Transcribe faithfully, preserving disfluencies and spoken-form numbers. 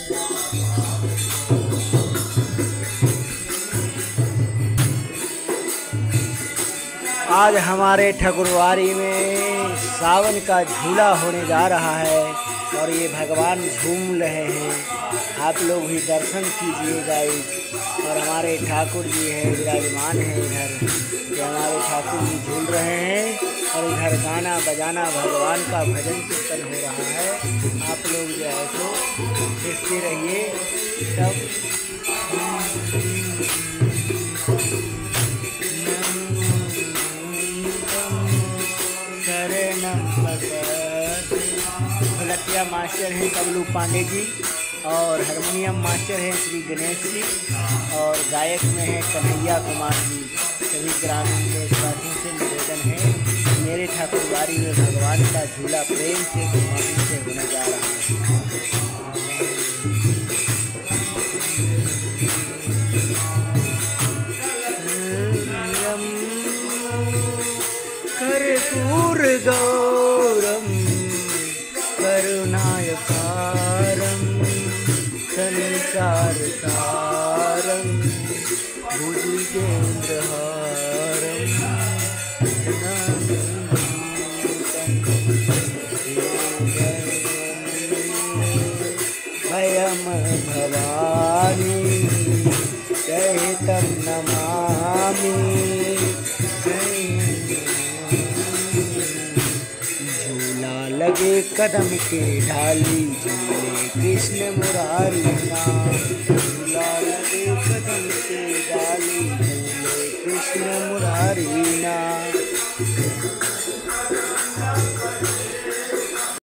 आज हमारे ठकुरवारी में सावन का झूला होने जा रहा है और ये भगवान झूम रहे हैं। आप लोग भी दर्शन कीजिएगा। और हमारे ठाकुर जी है विराजमान है इधर, ये हमारे ठाकुर जी झूल रहे हैं और इधर गाना बजाना भगवान का भजन कीर्तन हो रहा है। आप लोग जो है सो देखते रहिए सब। ढोलकिया मास्टर हैं कबलू पांडे जी और हारमोनियम मास्टर हैं श्री गणेश जी और गायक में है कन्हैया कुमार जी। सभी ग्रामीण देशवासियों से निवेदन है, मेरे ठाकुरवारी में भगवान का झूला प्रेम से कुमारी से होने जा रहा है। कर्पूर गौरम करुणाय कारम संसार सारम भुजगेंद्र हारम भयम भवानी चैतम नमामि। लगे कदम के ढाली झूले कृष्ण मुरारी नाम। झूला लगे कदम के ढाली झूले कृष्ण मुरारी नाम।